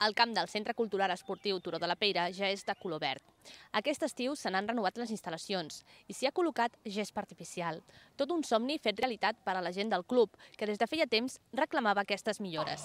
El camp del Centre Cultural Esportiu Turó de la Peira ja és de color verd. Aquest estiu se n'han renovat les instal·lacions i s'hi ha col·locat gespa artificial. Tot un somni fet realitat per a la gent del club, que des de feia temps reclamava aquestes millores.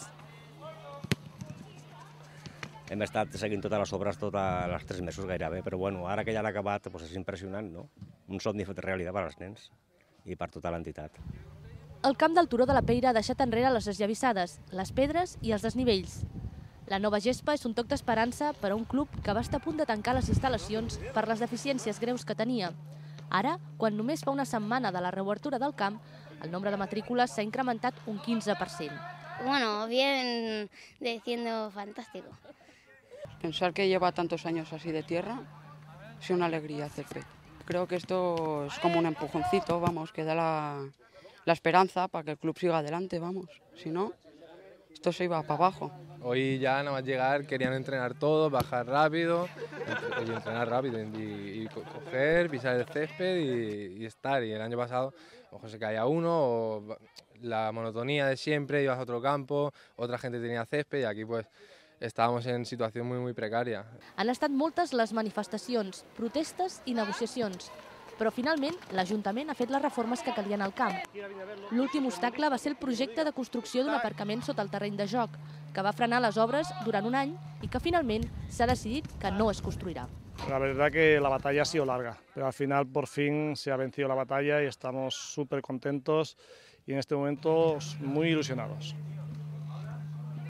Hem estat seguint totes les obres tots els 3 mesos gairebé, però bueno, ara que ja l'ha acabat és impressionant, no? Un somni fet realitat per als nens i per tota l'entitat. El camp del Turó de la Peira ha deixat enrere les esllavissades, les pedres i els desnivells. La nova gespa és un toc d'esperança per a un club que va estar a punt de tancar les instal·lacions per les deficiències greus que tenia. Ara, quan només fa una setmana de la reobertura del camp, el nombre de matrícules s'ha incrementat un 15%. Bueno, bien diciendo fantástico. Pensar que lleva tantos años así de tierra es una alegría hacer fe. Creo que esto es como un empujoncito, vamos, que da la esperanza para que el club siga adelante, vamos. Si no, esto se iba para abajo. Hoy ya nada más llegar querían entrenar todos, bajar rápido y entrenar rápido y coger, pisar el césped y estar. Y el año pasado ojo, se caía uno o la monotonía de siempre, ibas a otro campo, otra gente tenía césped y aquí pues estàvem en situació molt precària. Han estat moltes les manifestacions, protestes i negociacions, però finalment l'Ajuntament ha fet les reformes que calien al camp. L'últim obstacle va ser el projecte de construcció d'un aparcament sota el terreny de joc, que va frenar les obres durant un any i que finalment s'ha decidit que no es construirà. La verdad que la batalla ha sido larga, pero al final por fin se ha vencido la batalla y estamos súper contentos y en este momento muy ilusionados.